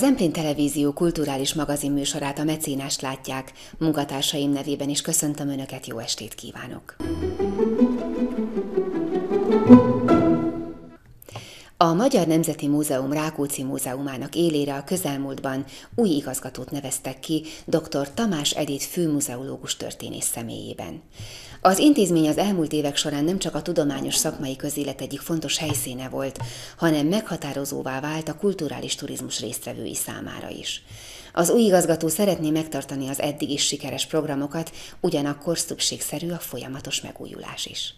Az Emplén Televízió kulturális magazin műsorát, a Mecénást látják. Munkatársaim nevében is köszöntöm Önöket, jó estét kívánok! A Magyar Nemzeti Múzeum Rákóczi Múzeumának élére a közelmúltban új igazgatót neveztek ki dr. Tamás Edith főmuzeológus történész személyében. Az intézmény az elmúlt évek során nem csak a tudományos szakmai közélet egyik fontos helyszíne volt, hanem meghatározóvá vált a kulturális turizmus résztvevői számára is. Az új igazgató szeretné megtartani az eddig is sikeres programokat, ugyanakkor szükségszerű a folyamatos megújulás is.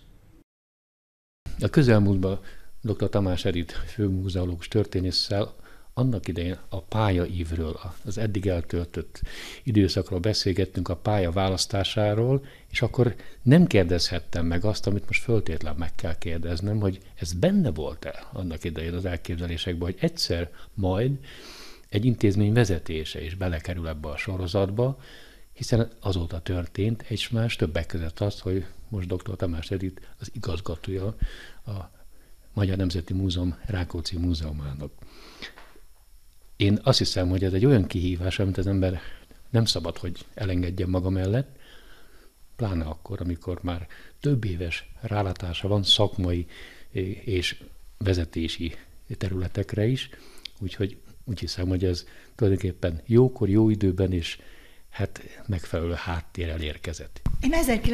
A közelmúltban dr. Tamás Edith főmuzeológus történésszel annak idején a pályaívről, az eddig eltöltött időszakról beszélgettünk, a pálya választásáról, és akkor nem kérdezhettem meg azt, amit most föltétlenül meg kell kérdeznem, hogy ez benne volt-e annak idején az elképzelésekben, hogy egyszer majd egy intézmény vezetése is belekerül ebbe a sorozatba, hiszen azóta történt egymás, többek között az, hogy most dr. Tamás Edith az igazgatója a Magyar Nemzeti Múzeum Rákóczi Múzeumának. Én azt hiszem, hogy ez egy olyan kihívás, amit az ember nem szabad, hogy elengedjen maga mellett, pláne akkor, amikor már több éves rálátása van szakmai és vezetési területekre is, úgyhogy úgy hiszem, hogy ez tulajdonképpen jókor, jó időben és megfelelő háttérrel érkezett. Én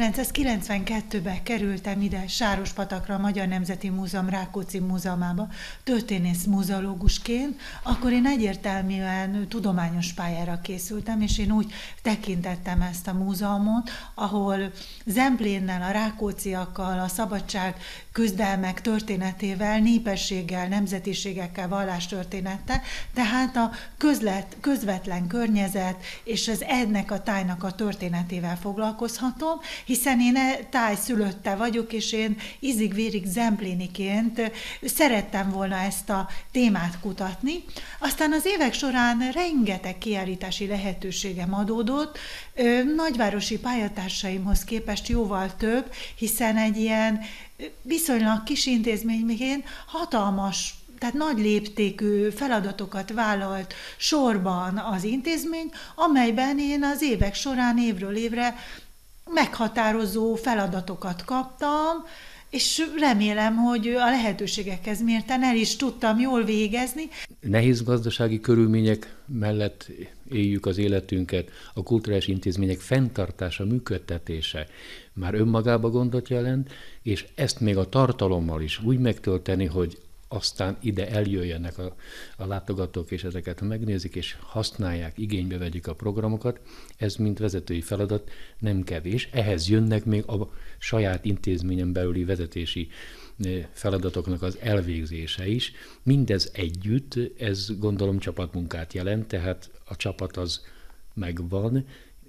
1992-ben kerültem ide Sárospatakra, a Magyar Nemzeti Múzeum Rákóczi Múzeumába történész múzeológusként, akkor én egyértelműen tudományos pályára készültem, és én úgy tekintettem ezt a múzeumot, ahol Zemplénnel, a rákócziakkal, a szabadság küzdelmek történetével, népességgel, nemzetiségekkel, vallástörténettel, tehát a közvetlen környezet és az ennek a tájnak a történetével foglalkozhatom, hiszen én táj szülötte vagyok, és én ízig-vérig zempléniként szerettem volna ezt a témát kutatni. Aztán az évek során rengeteg kiállítási lehetőségem adódott, nagyvárosi pályatársaimhoz képest jóval több, hiszen egy ilyen viszonylag kis intézményként hatalmas, tehát nagy léptékű feladatokat vállalt sorban az intézmény, amelyben én az évek során évről évre meghatározó feladatokat kaptam, és remélem, hogy a lehetőségekhez mérten el is tudtam jól végezni. Nehéz gazdasági körülmények mellett éljük az életünket, a kulturális intézmények fenntartása, működtetése már önmagában gondot jelent, és ezt még a tartalommal is úgy megtölteni, hogy aztán ide eljöjjenek a látogatók, és ezeket megnézik, és használják, igénybe vegyük a programokat. Ez, mint vezetői feladat, nem kevés. Ehhez jönnek még a saját intézményen belüli vezetési feladatoknak az elvégzése is. Mindez együtt, ez gondolom csapatmunkát jelent, tehát a csapat az megvan.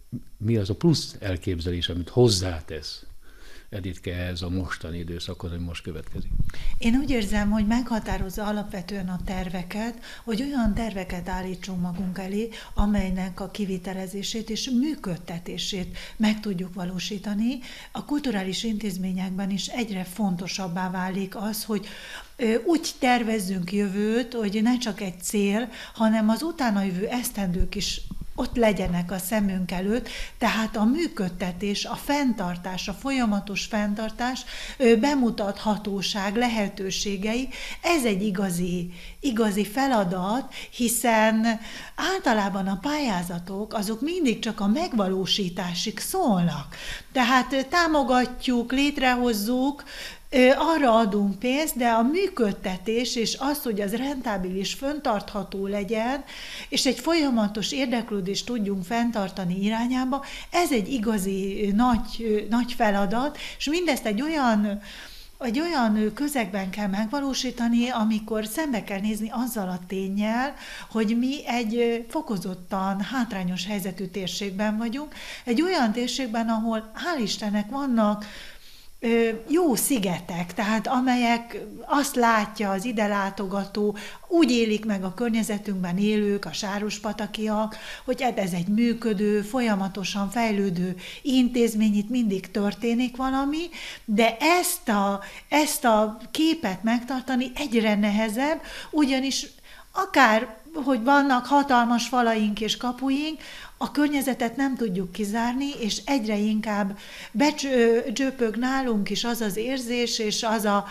Mi az a plusz elképzelés, amit hozzátesz Edithke ehhez a mostani időszakhoz, ami most következik? Én úgy érzem, hogy meghatározza alapvetően a terveket, hogy olyan terveket állítsunk magunk elé, amelynek a kivitelezését és működtetését meg tudjuk valósítani. A kulturális intézményekben is egyre fontosabbá válik az, hogy úgy tervezzünk jövőt, hogy ne csak egy cél, hanem az utána jövő esztendők is ott legyenek a szemünk előtt, tehát a működtetés, a fenntartás, a folyamatos fenntartás, bemutathatóság lehetőségei, ez egy igazi feladat, hiszen általában a pályázatok azok mindig csak a megvalósításig szólnak. Tehát támogatjuk, létrehozzuk, arra adunk pénzt, de a működtetés és az, hogy az rentábilis, fenntartható legyen, és egy folyamatos érdeklődést tudjunk fenntartani irányába, ez egy igazi nagy feladat, és mindezt egy olyan közegben kell megvalósítani, amikor szembe kell nézni azzal a ténnyel, hogy mi egy fokozottan hátrányos helyzetű térségben vagyunk, egy olyan térségben, ahol hál' Istennek vannak jó szigetek, tehát amelyek azt látja az ide látogató, úgy élik meg a környezetünkben élők, a sárospatakiak, hogy ez egy működő, folyamatosan fejlődő intézmény, itt mindig történik valami, de ezt a képet megtartani egyre nehezebb, ugyanis akár hogy vannak hatalmas falaink és kapuink, a környezetet nem tudjuk kizárni, és egyre inkább becsöpög nálunk is az az érzés, és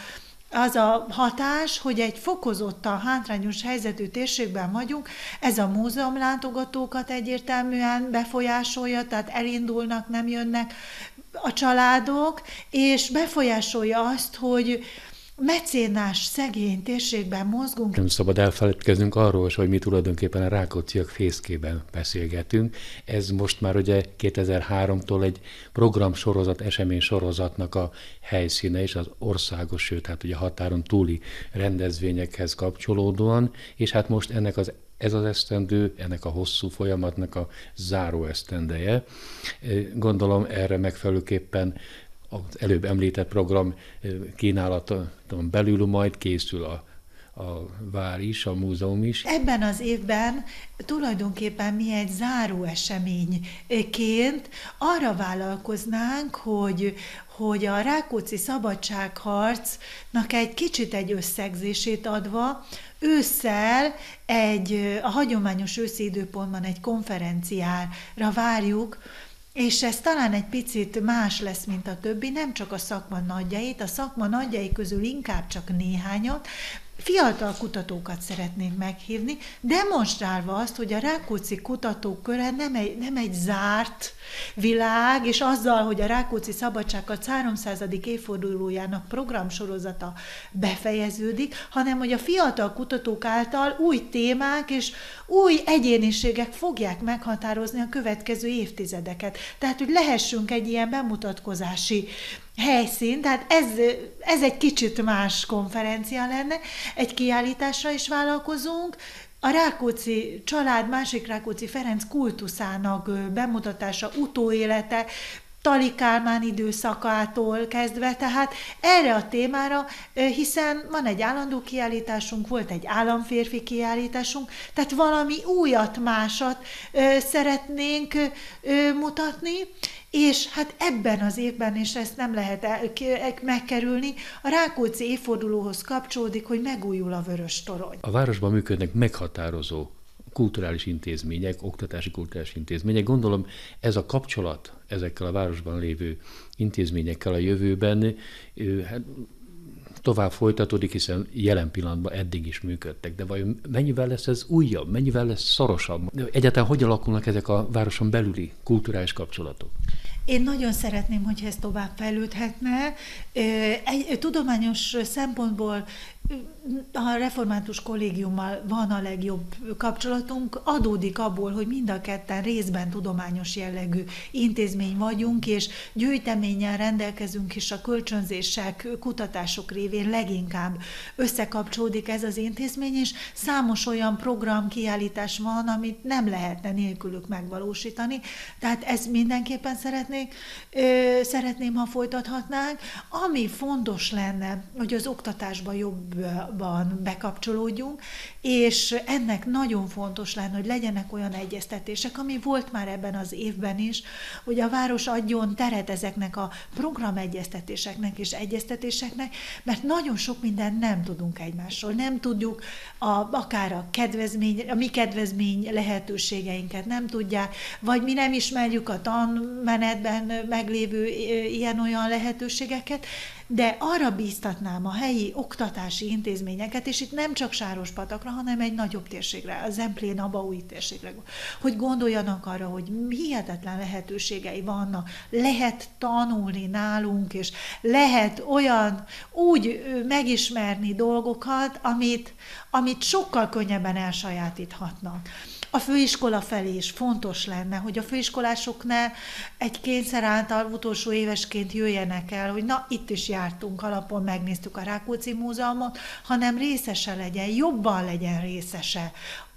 az a hatás, hogy egy fokozottan hátrányos helyzetű térségben vagyunk, ez a múzeumlátogatókat egyértelműen befolyásolja, tehát elindulnak, nem jönnek a családok, és befolyásolja azt, hogy mecénás, szegény térségben mozgunk. Nem szabad elfeledkeznünk arról, hogy mi tulajdonképpen a Rákócziak fészkében beszélgetünk. Ez most már ugye 2003-tól egy programsorozat, eseménysorozatnak a helyszíne, és az országos, sőt, hát ugye határon túli rendezvényekhez kapcsolódóan, és hát most ez az esztendő, ennek a hosszú folyamatnak a záró esztendeje. Gondolom erre megfelelőképpen az előbb említett program kínálaton belül majd készül a vár is, a múzeum is. Ebben az évben tulajdonképpen mi egy záró eseményként arra vállalkoznánk, hogy a Rákóczi szabadságharcnak egy kicsit egy összegzését adva, ősszel a hagyományos őszi időpontban egy konferenciára várjuk, és ez talán egy picit más lesz, mint a többi, nem csak a szakma nagyjait, a szakma nagyjai közül inkább csak néhányat, fiatal kutatókat szeretnénk meghívni, demonstrálva azt, hogy a Rákóczi kutatóköre nem egy zárt világ, és azzal, hogy a Rákóczi szabadságharc 300. évfordulójának programsorozata befejeződik, hanem hogy a fiatal kutatók által új témák és új egyéniségek fogják meghatározni a következő évtizedeket. Tehát, hogy lehessünk egy ilyen bemutatkozási helyszín, tehát ez egy kicsit más konferencia lenne, egy kiállításra is vállalkozunk, a Rákóczi család, másik Rákóczi Ferenc kultuszának bemutatása, utóélete, Tali Kálmán időszakától kezdve, tehát erre a témára, hiszen van egy állandó kiállításunk, volt egy államférfi kiállításunk, tehát valami újat, másat szeretnénk mutatni, és hát ebben az évben, és ezt nem lehet megkerülni, a Rákóczi évfordulóhoz kapcsolódik, hogy megújul a Vöröstorony. A városban működnek meghatározó kulturális intézmények, oktatási kulturális intézmények. Gondolom ez a kapcsolat ezekkel a városban lévő intézményekkel a jövőben tovább folytatódik, hiszen jelen pillanatban eddig is működtek, de vajon mennyivel lesz ez újabb, mennyivel lesz szorosabb? Egyáltalán hogy alakulnak ezek a városon belüli kulturális kapcsolatok? Én nagyon szeretném, hogyha ez tovább fejlődhetne. Tudományos szempontból a református kollégiummal van a legjobb kapcsolatunk, adódik abból, hogy mind a ketten részben tudományos jellegű intézmény vagyunk, és gyűjteménnyel rendelkezünk, és a kölcsönzések, kutatások révén leginkább összekapcsolódik ez az intézmény, és számos olyan program, kiállítás van, amit nem lehetne nélkülük megvalósítani. Tehát ezt mindenképpen szeretném, ha folytathatnánk. Ami fontos lenne, hogy az oktatásban jobban bekapcsolódjunk, és ennek nagyon fontos lenne, hogy legyenek olyan egyeztetések, ami volt már ebben az évben is, hogy a város adjon teret ezeknek a programegyeztetéseknek és egyeztetéseknek, mert nagyon sok mindent nem tudunk egymásról, nem tudjuk akár a mi kedvezmény lehetőségeinket nem tudják, vagy mi nem ismerjük a tanmenetben meglévő ilyen-olyan lehetőségeket, de arra bíztatnám a helyi oktatási intézményeket, és itt nem csak Sárospatakra, hanem egy nagyobb térségre, a Zemplén-Abaúji térségre, hogy gondoljanak arra, hogy hihetetlen lehetőségei vannak, lehet tanulni nálunk, és lehet úgy megismerni dolgokat, amit sokkal könnyebben elsajátíthatnak. A főiskola felé is fontos lenne, hogy a főiskolások ne egy kényszer által utolsó évesként jöjjenek el, hogy na, itt is jártunk alapon, megnéztük a Rákóczi Múzeumot, hanem részese legyen, jobban legyen részese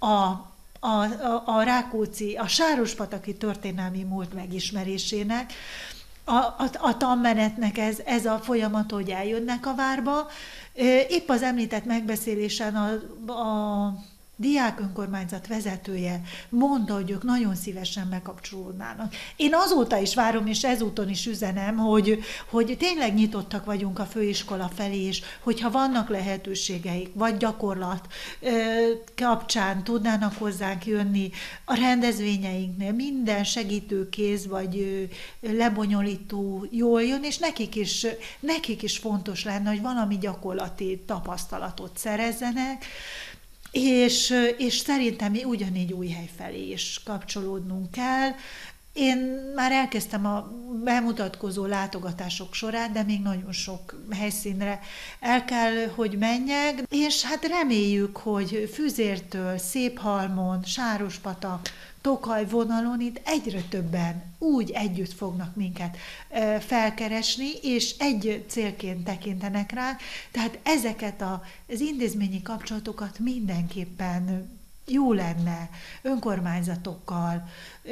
a Rákóczi, a sárospataki történelmi múlt megismerésének, a tanmenetnek ez a folyamat, hogy eljönnek a várba. Épp az említett megbeszélésen diák önkormányzat vezetője mondta, hogy ők nagyon szívesen bekapcsolódnának. Én azóta is várom, és ezúton is üzenem, hogy tényleg nyitottak vagyunk a főiskola felé, és hogyha vannak lehetőségeik, vagy gyakorlat kapcsán tudnának hozzánk jönni a rendezvényeinknél, minden segítőkéz, vagy lebonyolító jól jön, és nekik is fontos lenne, hogy valami gyakorlati tapasztalatot szerezzenek, és szerintem mi ugyanígy Újhely felé is kapcsolódnunk kell. Én már elkezdtem a bemutatkozó látogatások során, de még nagyon sok helyszínre el kell, hogy menjek, és hát reméljük, hogy Füzértől, Széphalmon, Sárospatak, Tokaj vonalon itt egyre többen úgy együtt fognak minket felkeresni, és egy célként tekintenek rá, tehát ezeket az intézményi kapcsolatokat mindenképpen jó lenne önkormányzatokkal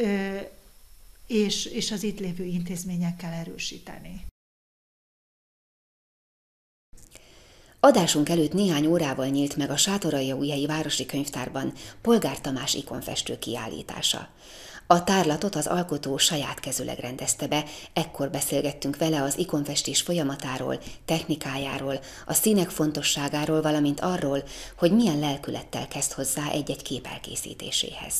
és az itt lévő intézményekkel erősíteni. Adásunk előtt néhány órával nyílt meg a Sátoraljaújhelyi Városi Könyvtárban Polgár Tamás ikonfestő kiállítása. A tárlatot az alkotó saját kezüleg rendezte be, ekkor beszélgettünk vele az ikonfestés folyamatáról, technikájáról, a színek fontosságáról, valamint arról, hogy milyen lelkülettel kezd hozzá egy-egy kép elkészítéséhez.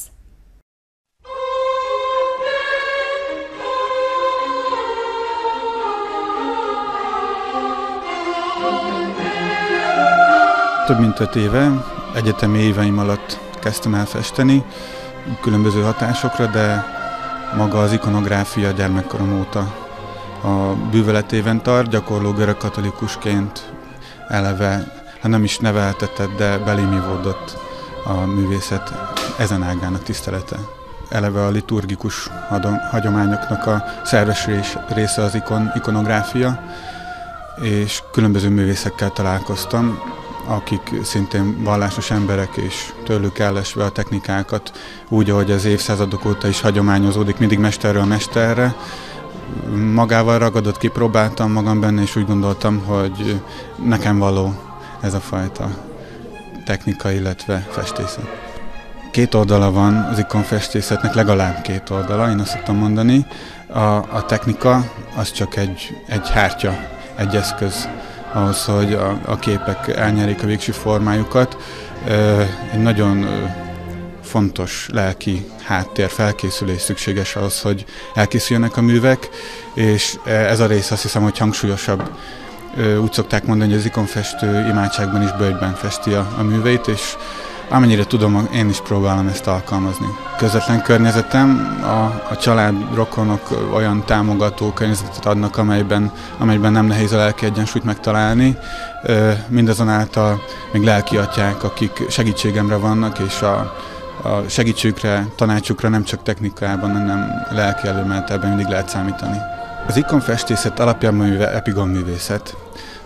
Több mint 5 éve, egyetemi éveim alatt kezdtem el festeni, különböző hatásokra, de maga az ikonográfia gyermekkorom óta a bűvöletében tart, gyakorló görögkatolikusként eleve, ha nem is neveltetett, de belém ivódott a művészet ezen ágának tisztelete. Eleve a liturgikus hagyományoknak a szerves része az ikonográfia, és különböző művészekkel találkoztam, akik szintén vallásos emberek, és tőlük ellesve a technikákat, úgy, ahogy az évszázadok óta is hagyományozódik, mindig mesterről mesterre. Magával ragadott, kipróbáltam magam benne, és úgy gondoltam, hogy nekem való ez a fajta technika, illetve festészet. 2 oldala van az ikonfestészetnek, legalább 2 oldala, én azt szoktam mondani. A technika az csak egy hártya, egy eszköz ahhoz, hogy a képek elnyerik a végső formájukat. Egy nagyon fontos lelki háttér, felkészülés szükséges ahhoz, hogy elkészüljenek a művek, és ez a rész azt hiszem, hogy hangsúlyosabb. Úgy szokták mondani, hogy az ikonfestő imádságban is bölgyben festi a műveit, és amennyire tudom, én is próbálom ezt alkalmazni. Közvetlen környezetem, a család, rokonok olyan támogató környezetet adnak, amelyben nem nehéz a lelki egyensúlyt megtalálni. Mindazonáltal még lelki atyák, akik segítségemre vannak, és a segítségükre, tanácsukra nem csak technikában, hanem lelki előmenetelben mindig lehet számítani. Az ikonfestészet alapjában epigonművészet.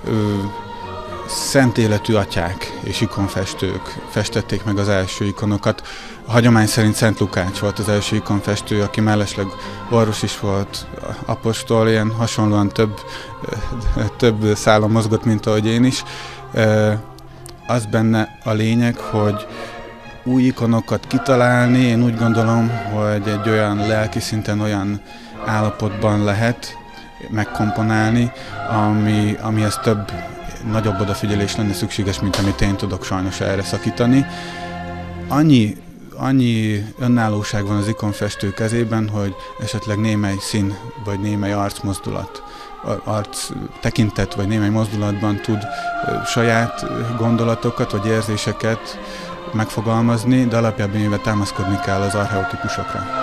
Szent életű atyák és ikonfestők festették meg az első ikonokat. A hagyomány szerint Szent Lukács volt az első ikonfestő, aki mellesleg orvos is volt, apostol, ilyen hasonlóan több szálon mozgott, mint ahogy én is. Az benne a lényeg, hogy új ikonokat kitalálni, én úgy gondolom, hogy egy olyan lelki szinten, olyan állapotban lehet megkomponálni, amihez nagyobb odafigyelés lenne szükséges, mint amit én tudok sajnos erre szakítani. Annyi önállóság van az ikonfestő kezében, hogy esetleg némely szín, vagy némely arcmozdulat, arc tekintet, vagy némely mozdulatban tud saját gondolatokat, vagy érzéseket megfogalmazni, de alapjában véve támaszkodni kell az archeotípusokra.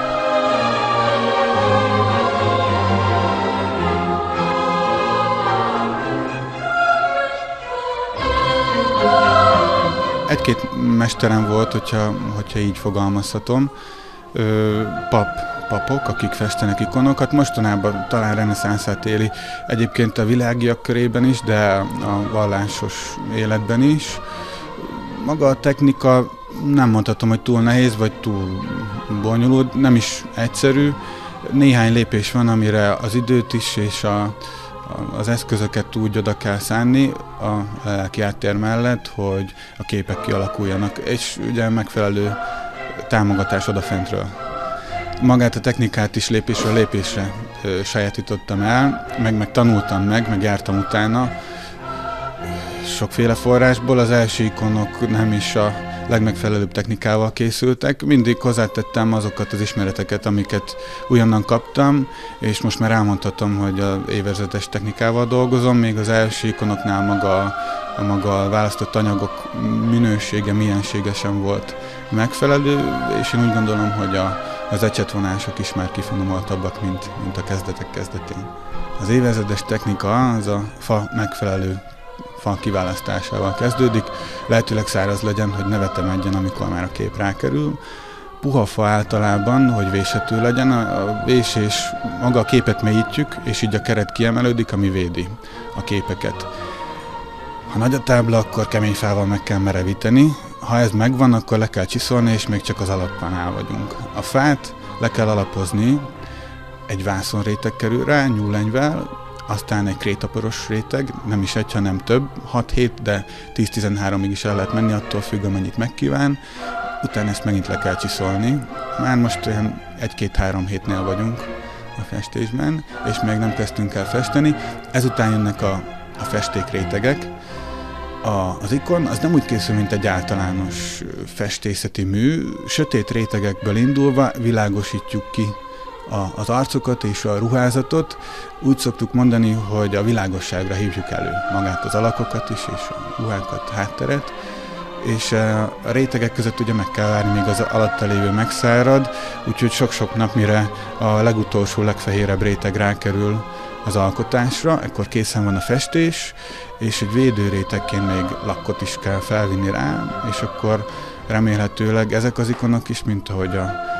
Egy-két mesterem volt, hogyha így fogalmazhatom, papok, akik festenek ikonokat, mostanában talán reneszánszát éli egyébként a világiak körében is, de a vallásos életben is. Maga a technika nem mondhatom, hogy túl nehéz, vagy túl bonyolult, nem is egyszerű. Néhány lépés van, amire az időt is és az eszközöket úgy oda kell szánni. a lelki áttér mellett, hogy a képek kialakuljanak, és ugye megfelelő támogatás odafentről. Magát a technikát is lépésről lépésre sajátítottam el, meg tanultam meg jártam utána. Sokféle forrásból az első ikonok nem is a legmegfelelőbb technikával készültek. Mindig hozzátettem azokat az ismereteket, amiket újonnan kaptam, és most már elmondhatom, hogy az évezredes technikával dolgozom, még az első ikonoknál maga a választott anyagok minősége, miensége sem volt megfelelő, és én úgy gondolom, hogy az ecsetvonások is már kifinomultabbak, mint a kezdetek kezdetén. Az évezredes technika az a fa megfelelő fa kiválasztásával kezdődik, lehetőleg száraz legyen, hogy ne vetemedjen, amikor már a kép rákerül. Puha fa általában, hogy véshető legyen, a vésés maga a képet mélyítjük, és így a keret kiemelődik, ami védi a képeket. Ha nagy a tábla, akkor kemény fával meg kell merevíteni, ha ez megvan, akkor le kell csiszolni, és még csak az alappánál vagyunk. A fát le kell alapozni, egy vászonréteg kerül rá, nyúlenyvel, aztán egy krétaporos réteg, nem is egy, hanem több, 6-7, de 10-13-ig is el lehet menni, attól függ, amennyit megkíván. Utána ezt megint le kell csiszolni. Már most olyan 1-2-3 hétnél vagyunk a festésben, és még nem kezdtünk el festeni. Ezután jönnek a festékrétegek. Az ikon az nem úgy készül, mint egy általános festészeti mű. Sötét rétegekből indulva világosítjuk ki az arcokat és a ruházatot. Úgy szoktuk mondani, hogy a világosságra hívjuk elő magát az alakokat is, és a ruhákat, hátteret. És a rétegek között ugye meg kell várni, míg az alatta lévő megszárad, úgyhogy sok-sok nap, mire a legutolsó, legfehérebb réteg rákerül az alkotásra, ekkor készen van a festés, és egy védőrétegként még lakkot is kell felvinni rá, és akkor remélhetőleg ezek az ikonok is, mint ahogy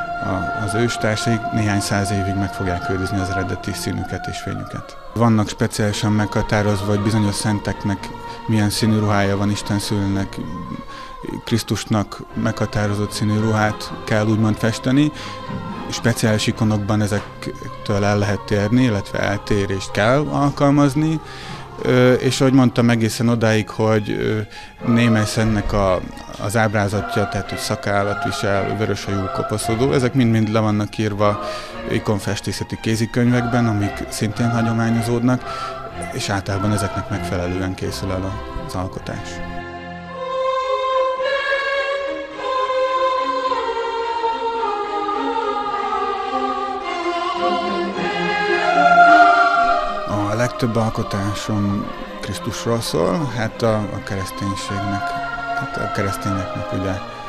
az őstársaik néhány 100 évig meg fogják őrizni az eredeti színüket és fényüket. Vannak speciálisan meghatározva, hogy bizonyos szenteknek milyen színű ruhája van, Isten szülőnek, Krisztusnak meghatározott színű ruhát kell úgymond festeni. Speciális ikonokban ezektől el lehet térni, illetve eltérést kell alkalmazni. És ahogy mondtam, egészen odáig, hogy némely szentnek az ábrázatja, tehát hogy szakállat visel, vöröshajú, kopaszodó, ezek mind-mind le vannak írva ikonfestészeti kézikönyvekben, amik szintén hagyományozódnak, és általában ezeknek megfelelően készül el az alkotás. A legtöbb alkotásom Krisztusról szól, hát a kereszténységnek, hát a keresztényeknek ugye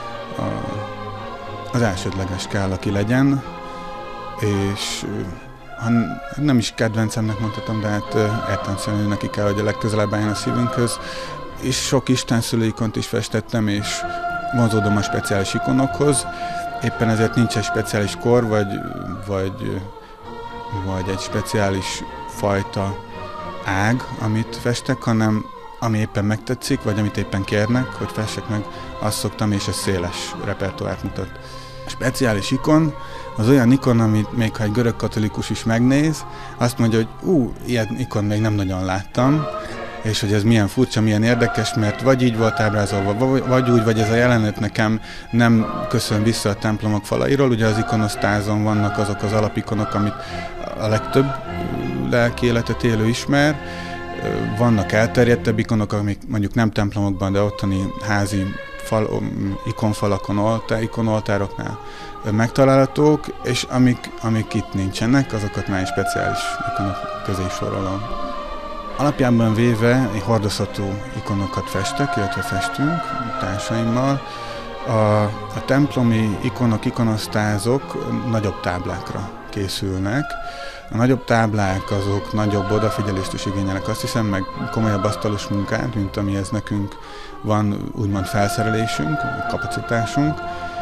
az elsődleges kell, aki legyen, és ha nem is kedvencemnek mondhatom, de hát értelemszerűen neki kell, hogy a legközelebb álljon a szívünkhöz, és sok istenszülő ikont is festettem, és vonzódom a speciális ikonokhoz, éppen ezért nincs egy speciális kor, vagy egy speciális fajta ág, amit festek, hanem ami éppen megtetszik, vagy amit éppen kérnek, hogy fessek meg, azt szoktam, és ez széles repertoárt mutat. A speciális ikon az olyan ikon, amit még ha egy görög katolikus is megnéz, azt mondja, hogy ilyen ikon még nem nagyon láttam, és hogy ez milyen furcsa, milyen érdekes, mert vagy így volt ábrázolva, vagy úgy, vagy ez a jelenet nekem nem köszön vissza a templomok falairól. Ugye az ikonosztázon vannak azok az alapikonok, amit a legtöbb lelki életet élő ismer. Vannak elterjedtebb ikonok, amik mondjuk nem templomokban, de ottani házi ikonfalakon, ikonoltároknál megtalálhatók, és amik itt nincsenek, azokat már speciális ikonok közé sorolom. Alapjában véve egy hordozható ikonokat festek, illetve festünk társaimmal. A templomi ikonok, ikonosztázok nagyobb táblákra készülnek. A nagyobb táblák azok nagyobb odafigyelést is igényelnek, azt hiszem, meg komolyabb asztalos munkát, mint amihez nekünk van úgymond felszerelésünk, kapacitásunk.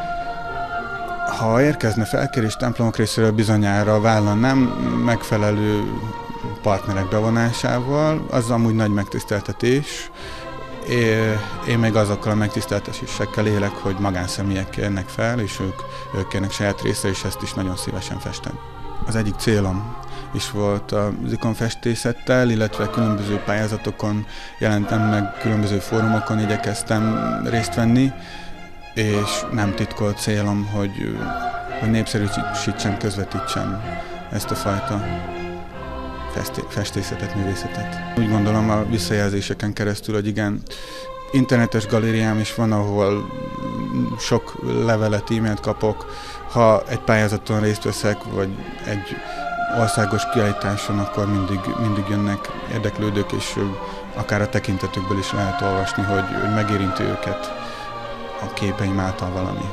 Ha érkezne felkérés templomok részéről, bizonyára vállalnám megfelelő partnerek bevonásával, az amúgy nagy megtiszteltetés. Én meg azokkal a megtiszteltetésekkel élek, hogy magánszemélyek kérnek fel, és ők kérnek saját részre, és ezt is nagyon szívesen festem. Az egyik célom is volt az ikonfestészettel, illetve különböző pályázatokon jelentem meg, különböző fórumokon igyekeztem részt venni, és nem titkolt célom, hogy népszerűsítsem, közvetítsem ezt a fajta festészetet, művészetet. Úgy gondolom a visszajelzéseken keresztül, hogy igen, internetes galériám is van, ahol sok levelet, e-mailt kapok. Ha egy pályázaton részt veszek, vagy egy országos kiállításon, akkor mindig jönnek érdeklődők, és akár a tekintetükből is lehet olvasni, hogy megérinti őket a képeim által valami.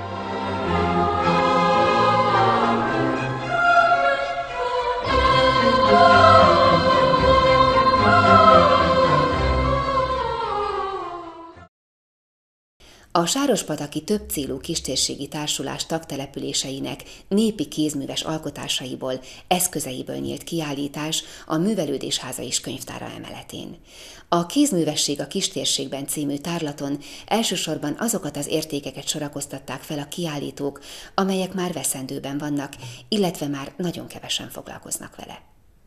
A sárospataki többcélú kistérségi társulás tagtelepüléseinek népi kézműves alkotásaiból, eszközeiből nyílt kiállítás a Művelődésháza és Könyvtára emeletén. A Kézművesség a kistérségben című tárlaton elsősorban azokat az értékeket sorakoztatták fel a kiállítók, amelyek már veszendőben vannak, illetve már nagyon kevesen foglalkoznak vele.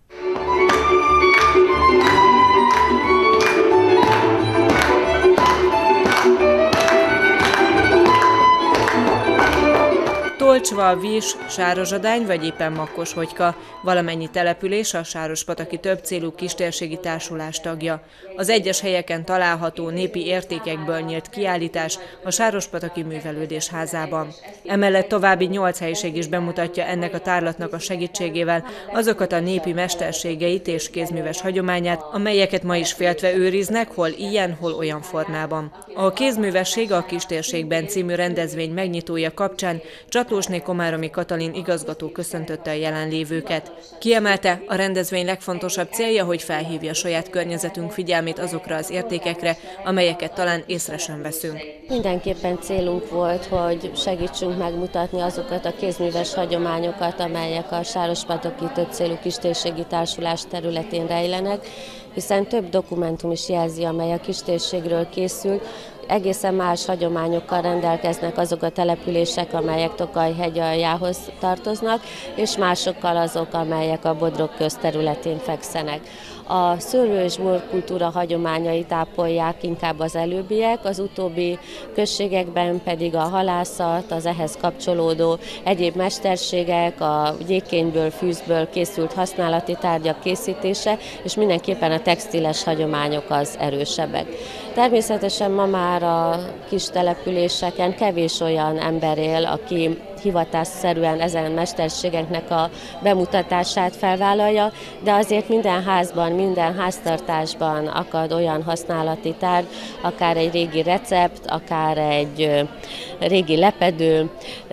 Tolcsva, Vis, Sározsadány vagy éppen Makkoshogyka, valamennyi település a sárospataki többcélú kistérségi társulás tagja. Az egyes helyeken található népi értékekből nyílt kiállítás a Sárospataki Művelődésházában. Emellett további 8 helyiség is bemutatja ennek a tárlatnak a segítségével azokat a népi mesterségeit és kézműves hagyományát, amelyeket ma is féltve őriznek, hol ilyen, hol olyan formában. A Kézművesség a kistérségben című rendezvény megnyitója kapcsán Csatlósné Komáromi Katalin igazgató köszöntötte a jelenlévőket. Kiemelte, a rendezvény legfontosabb célja, hogy felhívja saját környezetünk figyelmét azokra az értékekre, amelyeket talán észre sem veszünk. Mindenképpen célunk volt, hogy segítsünk megmutatni azokat a kézműves hagyományokat, amelyek a sárospataki többcélú kistérségi társulás területén rejlenek, hiszen több dokumentum is jelzi, amely a kistérségről készül. Egészen más hagyományokkal rendelkeznek azok a települések, amelyek Tokaj hegyaljához tartoznak, és másokkal azok, amelyek a Bodrog közterületén fekszenek. A szőlő- és borkultúra hagyományait ápolják inkább az előbbiek, az utóbbi községekben pedig a halászat, az ehhez kapcsolódó egyéb mesterségek, a gyékényből, fűzből készült használati tárgyak készítése, és mindenképpen a textiles hagyományok az erősebbek. Természetesen ma már a kis településeken kevés olyan ember él, aki hivatásszerűen ezen mesterségeknek a bemutatását felvállalja, de azért minden házban, minden háztartásban akad olyan használati tárgy, akár egy régi recept, akár egy régi lepedő,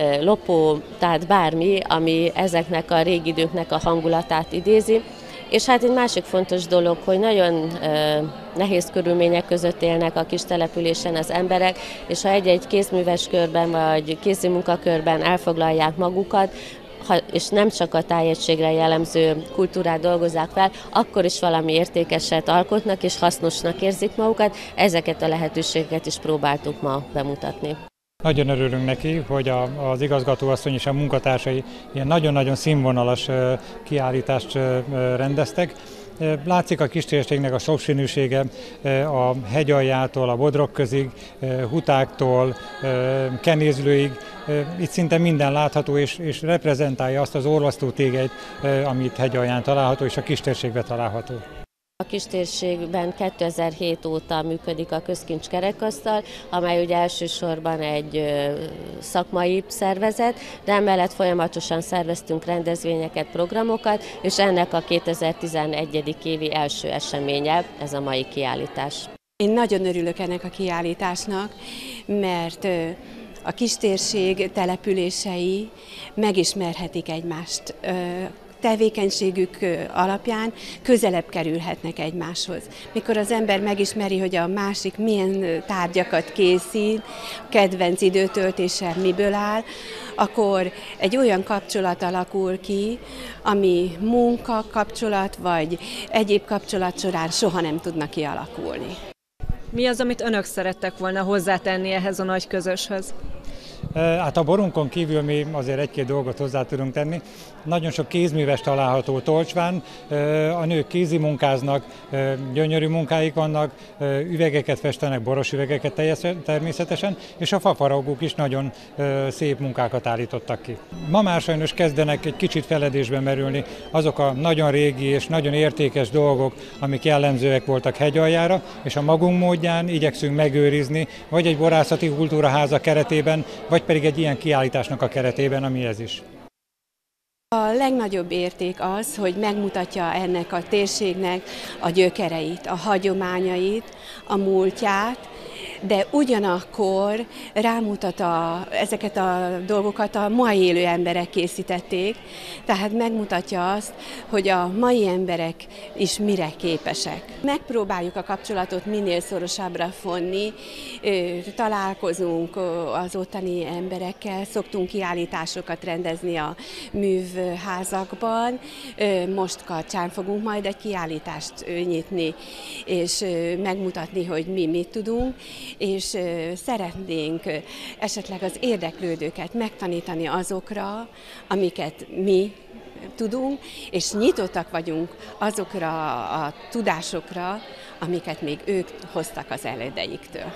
lopó, tehát bármi, ami ezeknek a régi időknek a hangulatát idézi. És hát egy másik fontos dolog, hogy nagyon nehéz körülmények között élnek a kis településen az emberek, és ha egy-egy kézműves körben vagy kézi munkakörben elfoglalják magukat, és nem csak a tájegységre jellemző kultúrát dolgozzák fel, akkor is valami értékeset alkotnak és hasznosnak érzik magukat. Ezeket a lehetőségeket is próbáltuk ma bemutatni. Nagyon örülünk neki, hogy az igazgatóasszony és a munkatársai ilyen nagyon-nagyon színvonalas kiállítást rendeztek. Látszik a kistérségnek a sokszínűsége a hegyaljától, a Bodrog közig, Hutáktól, Kenézlőig. Itt szinte minden látható és reprezentálja azt az orvasztó tégelyt, amit hegyalján található és a kistérségben található. A kistérségben 2007 óta működik a Közkincs Kerekasztal, amely ugye elsősorban egy szakmai szervezet, de emellett folyamatosan szerveztünk rendezvényeket, programokat, és ennek a 2011. évi első eseménye ez a mai kiállítás. Én nagyon örülök ennek a kiállításnak, mert a kistérség települései megismerhetik egymást. Tevékenységük alapján közelebb kerülhetnek egymáshoz. Mikor az ember megismeri, hogy a másik milyen tárgyakat készít, kedvenc időtöltése miből áll, akkor egy olyan kapcsolat alakul ki, ami munka kapcsolat vagy egyéb kapcsolat során soha nem tudna kialakulni. Mi az, amit önök szerettek volna hozzátenni ehhez a nagy közöshöz? Hát a borunkon kívül mi azért egy-két dolgot hozzá tudunk tenni. Nagyon sok kézműves található Tolcsván, a nők kézi munkáznak, gyönyörű munkáik vannak, üvegeket festenek, boros üvegeket természetesen, és a fafaragók is nagyon szép munkákat állítottak ki. Ma már sajnos kezdenek egy kicsit feledésbe merülni azok a nagyon régi és nagyon értékes dolgok, amik jellemzőek voltak Hegyaljára, és a magunk módján igyekszünk megőrizni, vagy egy borászati kultúraháza keretében, vagy pedig egy ilyen kiállításnak a keretében, ami ez is. A legnagyobb érték az, hogy megmutatja ennek a térségnek a gyökereit, a hagyományait, a múltját, de ugyanakkor rámutat ezeket a dolgokat a mai élő emberek készítették, tehát megmutatja azt, hogy a mai emberek is mire képesek. Megpróbáljuk a kapcsolatot minél szorosabbra fonni, találkozunk az ottani emberekkel, szoktunk kiállításokat rendezni a művházakban, most Karcsán fogunk majd egy kiállítást nyitni, és megmutatni, hogy mi mit tudunk, és szeretnénk esetleg az érdeklődőket megtanítani azokra, amiket mi tudunk, és nyitottak vagyunk azokra a tudásokra, amiket még ők hoztak az elődeiktől.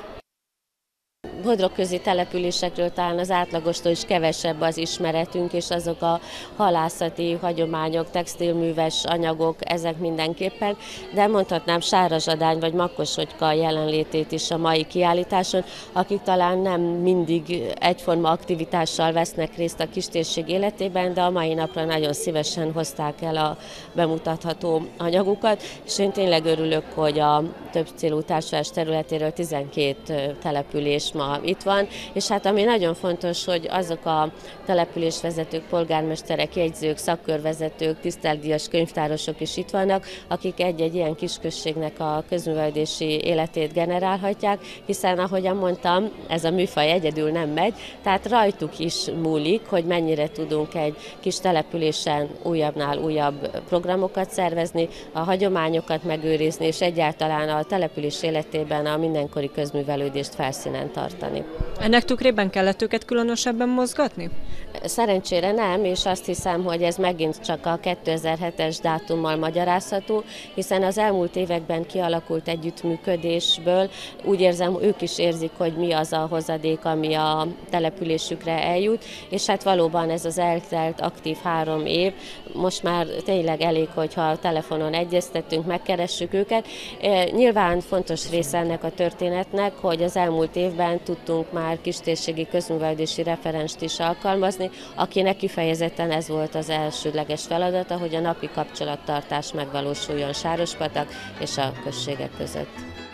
Bodrogközi településekről talán az átlagostól is kevesebb az ismeretünk, és azok a halászati hagyományok, textilműves anyagok, ezek mindenképpen, de mondhatnám Sárazsadány vagy Makoshogyka jelenlétét is a mai kiállításon, akik talán nem mindig egyforma aktivitással vesznek részt a kistérség életében, de a mai napra nagyon szívesen hozták el a bemutatható anyagukat, és én tényleg örülök, hogy a többcélú társulás területéről 12 település ma itt van, és hát ami nagyon fontos, hogy azok a településvezetők, polgármesterek, jegyzők, szakkörvezetők, tiszteletdíjas könyvtárosok is itt vannak, akik egy-egy ilyen kisközségnek a közművelődési életét generálhatják, hiszen ahogyan mondtam, ez a műfaj egyedül nem megy, tehát rajtuk is múlik, hogy mennyire tudunk egy kis településen újabbnál újabb programokat szervezni, a hagyományokat megőrizni, és egyáltalán a település életében a mindenkori közművelődést felszínen tartani. Ennek tükrében kellett őket különösebben mozgatni? Szerencsére nem, és azt hiszem, hogy ez megint csak a 2007-es dátummal magyarázható, hiszen az elmúlt években kialakult együttműködésből úgy érzem, ők is érzik, hogy mi az a hozadék, ami a településükre eljut, és hát valóban ez az eltelt aktív 3 év, most már tényleg elég, hogyha telefonon egyeztetünk, megkeressük őket. Nyilván fontos része ennek a történetnek, hogy az elmúlt évben tudtunk már kistérségi közművelődési referenst is alkalmazni, akinek kifejezetten ez volt az elsődleges feladata, hogy a napi kapcsolattartás megvalósuljon Sárospatak és a községek között.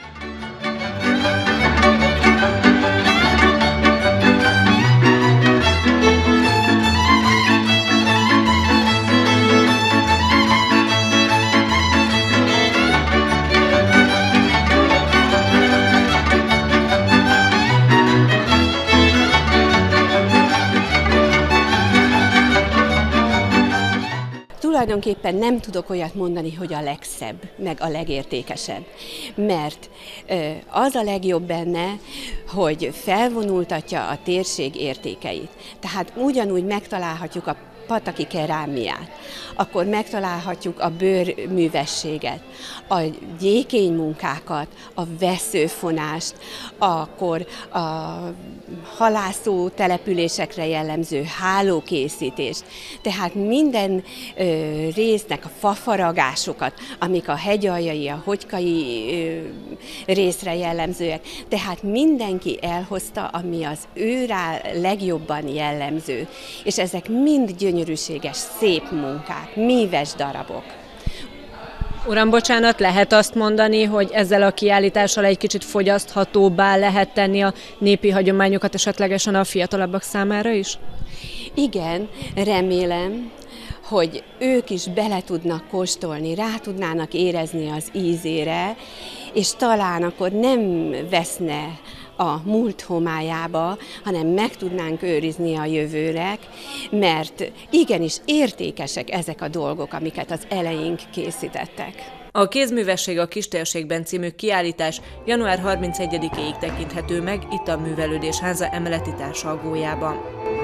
Tulajdonképpen nem tudok olyat mondani, hogy a legszebb, meg a legértékesebb, mert az a legjobb benne, hogy felvonultatja a térség értékeit. Tehát ugyanúgy megtalálhatjuk a pataki kerámiát, akkor megtalálhatjuk a bőrművességet, a gyékény munkákat, a veszőfonást, akkor a halászó településekre jellemző hálókészítést. Tehát minden résznek a fafaragásokat, amik a hegyaljai, a hogykai részre jellemzőek. Tehát mindenki elhozta, ami az őrá legjobban jellemző. És ezek mind gyönyörűséges, szép munkák, míves darabok. Uram, bocsánat, lehet azt mondani, hogy ezzel a kiállítással egy kicsit fogyaszthatóbbá lehet tenni a népi hagyományokat esetlegesen a fiatalabbak számára is? Igen, remélem, hogy ők is bele tudnak kóstolni, rá tudnának érezni az ízére, és talán akkor nem veszne a múlt homályába, hanem meg tudnánk őrizni a jövőre, mert igenis értékesek ezek a dolgok, amiket az eleink készítettek. A Kézművesség a Kistérségben című kiállítás január 31-éig tekinthető meg itt a Művelődés Háza emeleti társalgójában.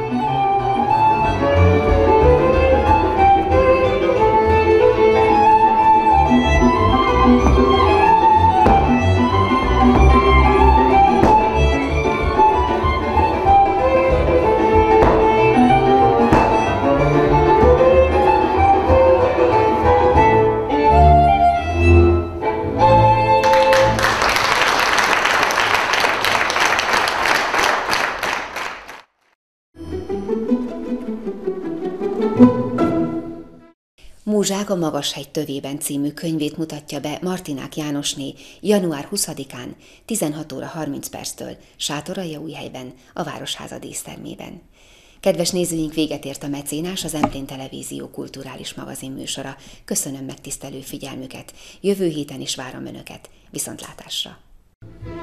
Múzsák a Magashegy tövében című könyvét mutatja be Martinák Jánosné január 20-án 16 óra 30 perctől Sátoraljaújhelyben, a Városháza dísztermében. Kedves nézőink, véget ért a Mecénás, az Emplén Televízió kulturális magazin műsora. Köszönöm megtisztelő figyelmüket. Jövő héten is várom Önöket. Viszontlátásra!